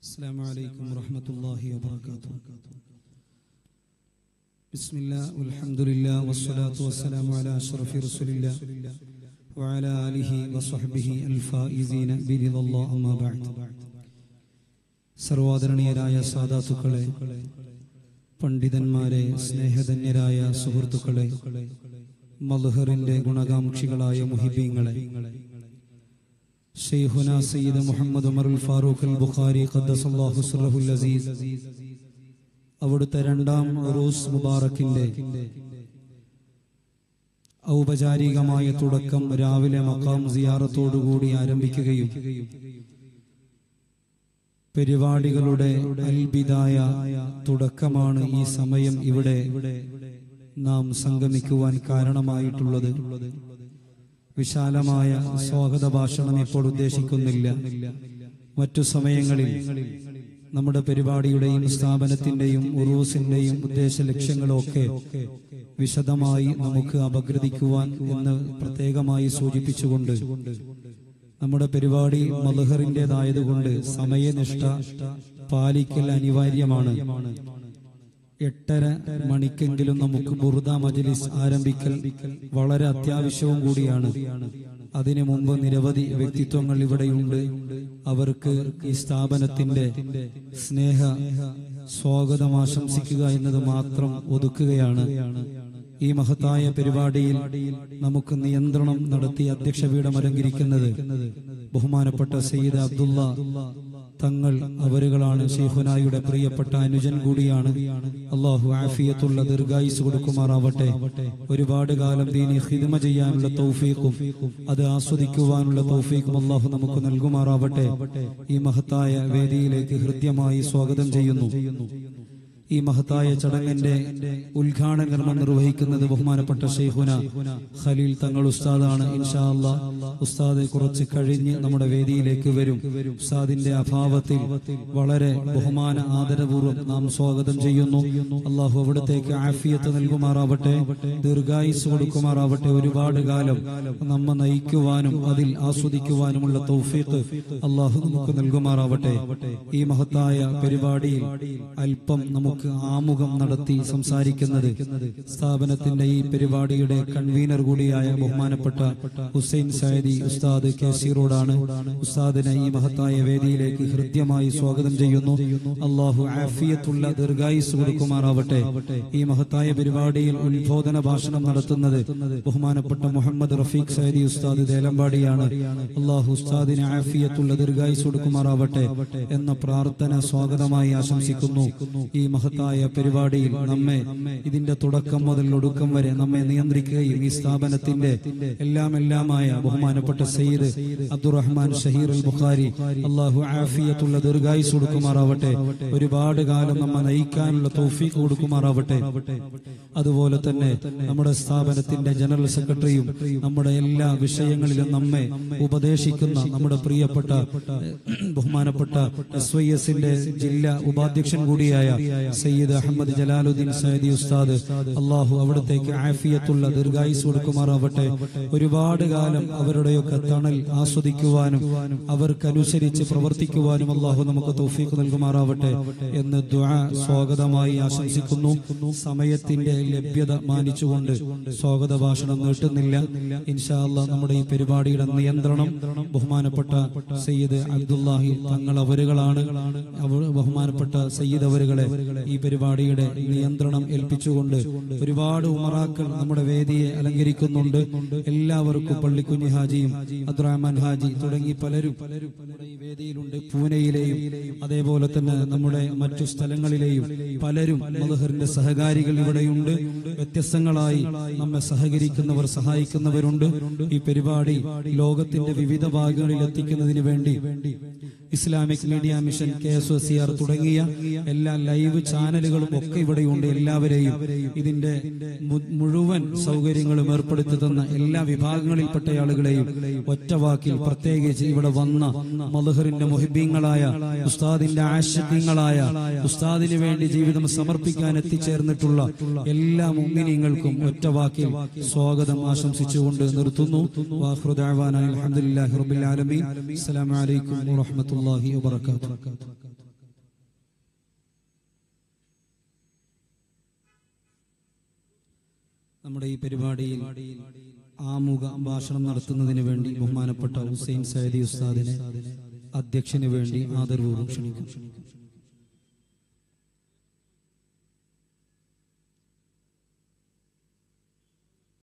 السلام عليكم ورحمة الله وبركاته. بسم الله والحمد لله والصلاة والسلام على أشرف رسول الله وعلى آله وصحبه الفائزين برضا الله أما بعد. സർവാദരണീയരായ സാദാത്തുക്കളെ, പണ്ഡിതന്മാരെ, സ്നേഹധന്യരായ സുഹൃത്തുക്കളെ, മദ്ഹറിന്റെ ഗുണകാംക്ഷികളായ മുഹിബീങ്ങളെ, ശൈഖുന സയ്യിദ് മുഹമ്മദ് ഉമറുൽ ഫാറൂഖ് അൽ ബുഖാരി ഖദ്ദസല്ലാഹു സിർറഹുൽ അസീസ് അവിടുത്തെ രണ്ടാം ഉറൂസ് മുബാറക്കിന്റെ ഔപചാരികമായ തുടക്കം രാവിലെ മഖാം സിയാറത്തോടുകൂടി ആരംഭിക്കുകയും പരിപാടികളുടെ അൽബിദായ തുടക്കമാണ് ഈ സമയം ഇവിടെ നാം സംഗമിക്കുവാൻ കാരണമായിട്ടുള്ളത്. വിശാലമായ സ്വാഗത ഭാഷണം ഇപ്പോൾ ഉദ്ദേശിക്കുന്നില്ല. മറ്റു സമയങ്ങളിൽ നമ്മുടെ പരിപാടിയുടെയും സ്ഥാപനത്തിന്റെയും ഉറൂസിന്റെയും ഉദ്ദേശ ലക്ഷ്യങ്ങളൊക്കെ വിശദമായി നമുക്ക് അപഗ്രഥിക്കുവാൻ എന്ന് പ്രത്യേകമായി സൂചിപ്പിച്ചുകൊണ്ട് നമ്മുടെ പരിപാടി മദ്ഹറിന്റേതായതുകൊണ്ട് സമയനിഷ്ഠ പാലിക്കൽ അനിവാര്യമാണ്. 8:30 മണിക്കെങ്കിലും നമുക്ക് ബുർദ മജ്ലിസ് ആരംഭിക്കൽ വളരെ അത്യാവശ്യവും കൂടിയാണ്. അതിനു മുമ്പ് നിരവധി വ്യക്തിത്വങ്ങൾ ഇവിടെയുണ്ട്. അവർക്ക് ഈ സ്ഥാപനത്തിന്റെ സ്നേഹ സ്വാഗതം ആശംസിക്കുക എന്നത് മാത്രം ഒതുക്കുകയാണ്. ഈ മഹത്തായ പരിപാടിയിൽ നമുക്ക് നിയന്ത്രണം നടത്തി അധ്യക്ഷപീഠം അലങ്കരിക്കുന്നത് ബഹുമാനപ്പെട്ട സയ്യിദ് അബ്ദുള്ള തങ്ങൾ അവരുകളാണ്. ശൈഖുനായുടെ പ്രിയപ്പെട്ട അനുജൻ കൂടിയാണ്. അള്ളാഹു ആഫിയത്തുള്ള ദീർഘായുസ് കൊടുക്കുമാറാവട്ടെ. ഒരുപാട് കാലം ദീനി ഖിദ്മ ചെയ്യാനുള്ള തൗഫീഖും അത് ആസ്വദിക്കുവാനുള്ള തൗഫീഖും അള്ളാഹു നമുക്ക് നൽകുമാറാവട്ടെ. ഈ മഹത്തായ വേദിയിലേക്ക് ഹൃദ്യമായി സ്വാഗതം ചെയ്യുന്നു. ഈ മഹത്തായ ചടങ്ങിന്റെ ഉദ്ഘാടന കർമ്മം നിർവഹിക്കുന്നത് ബഹുമാനപ്പെട്ട ശൈഖുന ഖലീൽ തങ്ങൾ ഉസ്താദാണ്. ഇൻഷാ അല്ലാഹ് ഉസ്താദ് കുറച്ച് കഴിഞ്ഞ് നമ്മുടെ വേദിയിലേക്ക് വരും. ഉസ്താദിന്റെ അഭാവത്തിൽ വളരെ ബഹുമാന ആദരപൂർവ്വം നാം സ്വാഗതം ചെയ്യുന്നു. അള്ളാഹു അവിടത്തേക്ക് ആഫിയത്ത് നൽകുമാറാവട്ടെ, ദീർഘായുസ് കൊടുക്കുമാറാവട്ടെ. ഒരുപാട് കാലം നമ്മെ നയിക്കുവാനും അതിൽ ആസ്വദിക്കുവാനുമുള്ള തൗഫീഖ് അള്ളാഹു നമുക്ക് നൽകുമാറാവട്ടെ. ഈ മഹത്തായ പരിപാടിയിൽ അല്പം നമുക്ക് ആമുഖം നടത്തി സംസാരിക്കുന്നത് സ്ഥാപനത്തിന്റെ ഈ പരിപാടിയുടെ കൺവീനർ കൂടിയായ ബഹുമാനപ്പെട്ട ഹുസൈൻ സൈദി ഉസ്താദ് കേസീറോടാണ്. ഉസ്താദിനെ ഈ മഹത്തായ വേദിയിലേക്ക് ഹൃദ്യമായി സ്വാഗതം ചെയ്യുന്നു. അള്ളാഹു ആഫിയത്തുള്ള ദീർഘായുസ് കൊടുക്കുമാറാവട്ടെ. ഈ മഹത്തായ പരിപാടിയിൽ ഉദ്ബോധന ഭാഷണം നടത്തുന്നത് ബഹുമാനപ്പെട്ട മുഹമ്മദ് റഫീഖ് സൈദി ഉസ്താദ് ദേലമ്പാടിയാണ്. അള്ളാഹു ഉസ്താദിന് ആഫിയത്തുള്ള ദീർഘായുസ് കൊടുക്കുമാറാവട്ടെ എന്ന പ്രാർത്ഥന സ്വാഗതമായി ആശംസിക്കുന്നു. ഈ മഹത്തായ പരിപാടിയിൽ നമ്മെ ഇതിന്റെ തുടക്കം മുതൽ ഒടുക്കം വരെ നമ്മെ നിയന്ത്രിക്കുകയും ഈ സ്ഥാപനത്തിന്റെ എല്ലാമായ ബഹുമാനപ്പെട്ട സയ്യിദ് അബ്ദുറഹ്മാൻ ഷഹീർ അൽ ബുഖാരി അള്ളാഹു ആഫിയത്തുള്ള ദീർഘായുസ് കൊടുക്കുമാറാവട്ടെ. ഒരുപാട് കാലം നമ്മെ നയിക്കാനുള്ള തൗഫീഖ് കൊടുക്കുമാറാവട്ടെ. അതുപോലെ തന്നെ നമ്മുടെ സ്ഥാപനത്തിന്റെ ജനറൽ സെക്രട്ടറിയും നമ്മുടെ എല്ലാ വിഷയങ്ങളിലും നമ്മെ ഉപദേശിക്കുന്ന നമ്മുടെ പ്രിയപ്പെട്ട ബഹുമാനപ്പെട്ട SYSന്റെ ജില്ലാ ഉപാധ്യക്ഷൻ കൂടിയായ സയ്യിദ് അഹമ്മദ് ജലാലുദ്ദീൻ സൈദി ഉസ്താദ് അള്ളാഹു അവിടത്തേക്ക് ആഫിയത്തുള്ള ദീർഘായുസ് കൊടുക്കുമാറാവട്ടെ. ഒരുപാട് കാലം അവരുടെയൊക്കെ തണൽ ആസ്വദിക്കുവാനും അവർക്കനുസരിച്ച് പ്രവർത്തിക്കുവാനും അള്ളാഹു നമുക്ക് തൗഫീഖ് നൽകുമാറാവട്ടെ എന്ന് ദുആ സ്വാഗതമായി ആശംസിക്കുന്നു. സമയത്തിന്റെ ലഭ്യത മാനിച്ചുകൊണ്ട് സ്വാഗത ഭാഷണം നീട്ടുന്നില്ല. ഇൻഷാ അല്ലാഹ് നമ്മുടെ ഈ പരിപാടിയുടെ നിയന്ത്രണം ബഹുമാനപ്പെട്ട സയ്യിദ് അബ്ദുല്ലാഹി തങ്ങൾ അവരുകളാണ്. ബഹുമാനപ്പെട്ട സയ്യിദ് അവരുകളെ ഈ പരിപാടിയുടെ നിയന്ത്രണം ഏൽപ്പിച്ചുകൊണ്ട് ഒരുപാട് ഉമറാക്കൾ നമ്മുടെ വേദിയെ അലങ്കരിക്കുന്നുണ്ട്. എല്ലാവർക്കും പള്ളിക്കുഞ്ഞി ഹാജിയും അബ്ദുറഹ്മാൻ ഹാജി തുടങ്ങി പലരും ഈ വേദിയിലുണ്ട്. പൂനെയിലെയും അതേപോലെ തന്നെ നമ്മുടെ മറ്റു സ്ഥലങ്ങളിലെയും പലരും മദ്ഹറിന്റെ സഹകാരികൾ ഇവിടെയുണ്ട്. വ്യത്യസ്തങ്ങളായി നമ്മെ സഹകരിക്കുന്നവർ സഹായിക്കുന്നവരുണ്ട്. ഈ പരിപാടി ലോകത്തിന്റെ വിവിധ ഭാഗങ്ങളിൽ എത്തിക്കുന്നതിന് വേണ്ടി ഇസ്ലാമിക് മീഡിയ മിഷൻ KSOCR തുടങ്ങിയ എല്ലാ ലൈവ് ചാനലുകളും ഒക്കെ ഇവിടെയുണ്ട്. എല്ലാവരെയും ഇതിന്റെ മുഴുവൻ സൗകര്യങ്ങളും ഏർപ്പെടുത്തി തന്ന എല്ലാ വിഭാഗങ്ങളിൽപ്പെട്ട ആളുകളെയും ഒറ്റവാക്കിൽ പ്രത്യേകിച്ച് ഇവിടെ വന്ന മദ്ഹറിന്റെ മുഹിബീങ്ങളായ ഉസ്താദിന്റെ ആശിഖീങ്ങളായ ഉസ്താദിന് വേണ്ടി ജീവിതം സമർപ്പിക്കാൻ എത്തിച്ചേർന്നിട്ടുള്ള എല്ലാ മുഅ്മിനീങ്ങൾക്കും ഒറ്റവാക്കിൽ സ്വാഗതം ആശംസിച്ചുകൊണ്ട് നിർത്തുന്നു. വാഖിറു ദഅവാനാ അൽഹംദുലില്ലാഹി റബ്ബിൽ ആലമീൻ. അസ്സലാമു അലൈക്കും വറഹ്മത്തുള്ളാഹി വബറകാതുഹു. നമ്മുടെ ഈ പരിപാടിയിൽ ആമുഖ ഭാഷണം നടത്തുന്നതിന് വേണ്ടി ബഹുമാനപ്പെട്ട ഹുസൈൻ സൈദി ഉസ്താദിനെ അധ്യക്ഷന് വേണ്ടി ആദരപൂർവ്വം ക്ഷണിക്കും.